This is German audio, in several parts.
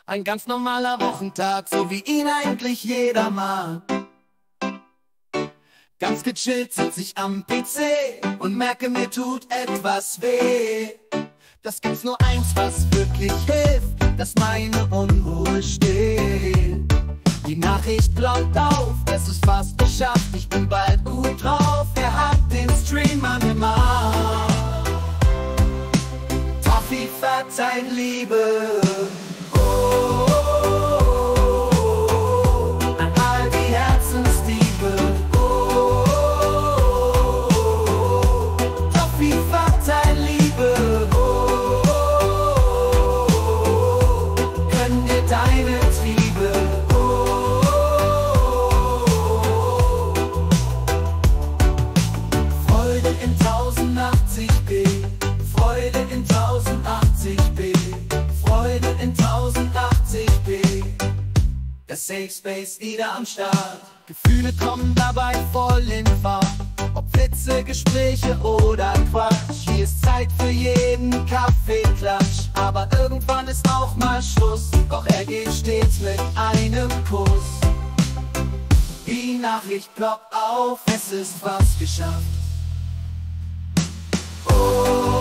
Ein ganz normaler Wochentag, so wie ihn eigentlich jeder mag. Ganz gechillt sitz ich am PC und merke, mir tut etwas weh. Das gibt's nur eins, was wirklich hilft, dass meine Unruhe stillt. Die Nachricht ploppt auf, es ist fast geschafft, ich bin bald gut drauf. Er hat den Stream angemacht. Toffee verzeiht Liebe. Oh, an all die Herzensdiebe. Oh, Toffee verzeiht Liebe. Oh, gönn dir deine Triebe. Freude in 1080p, Freude in 1080p, Freude in 1080p. Der Safe Space wieder am Start. Gefühle kommen dabei voll in Fahrt. Ob Witze, Gespräche oder Quatsch. Hier ist Zeit für jeden Kaffeeklatsch. Aber irgendwann ist auch mal Schluss. Doch er geht stets mit einem Kuss. Die Nachricht ploppt auf, es ist fast geschafft. Oh,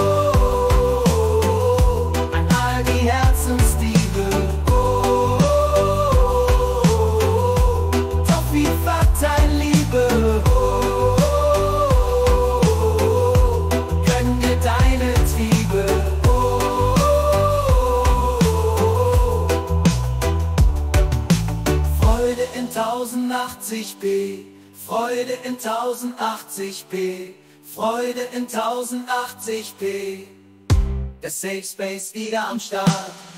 an all die Herzensdiebe. Oh, Toffee verzeiht Liebe. Oh, gönn dir deine Triebe. Oh, Freude in 1080p, Freude in 1080p, Freude in 1080p. Der Safe Space wieder am Start.